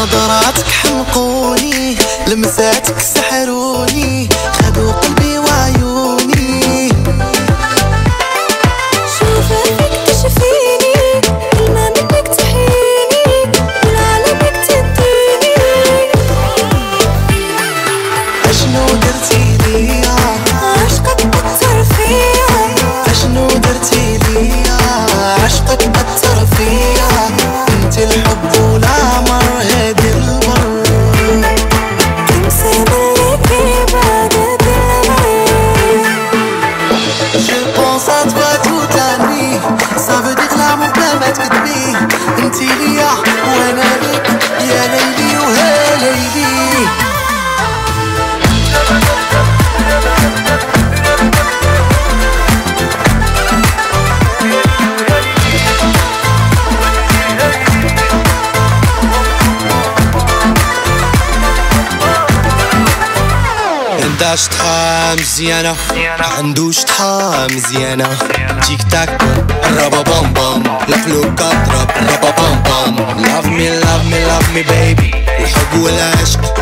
نظراتك حمقوني، لمساتك سحروني، خدوا قلبي وعيوني. شوفك تشفيني، كلمة منك تحييني، والعالمك تديني. أشنو درتي ليا؟ عشقك أثر فيا. أشنو درتي ليا؟ عشقك أثر فيا. انت الحب والعمر هادي البر. تمسي ملي كيبان دلمي. Je pense à toi toute la nuit. Ça veut dire l'amour بلا ما تكذبي. انتي ليا وانا ليك يا ليلي وها ليلي. عنده شطحة مزيانة، عندو شطحة مزيانة. تيك تاك رابا بام بام، القلوب كضرب رابا بام بام. Love me love me love me baby، الحب والعشق